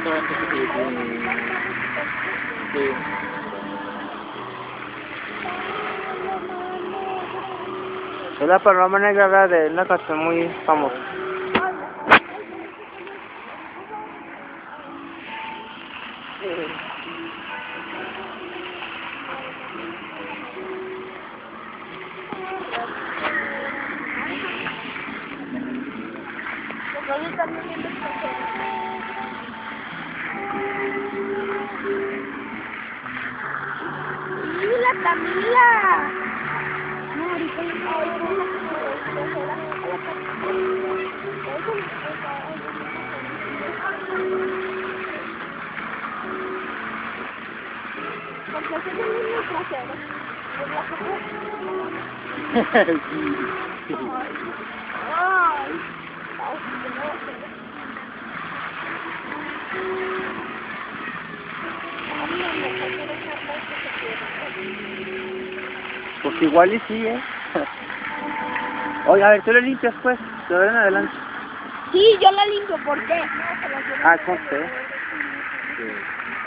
Sí. Es la paloma negra de una canción muy famosa. ¡Mira, Camila! No, ahorita no. Porque ese es el mismo trasero. Ay. Pues igual y sí, Oye, a ver, tú le limpias pues, de ahora en adelante. Sí, yo la limpio, ¿por qué? Ah, con usted. Sí.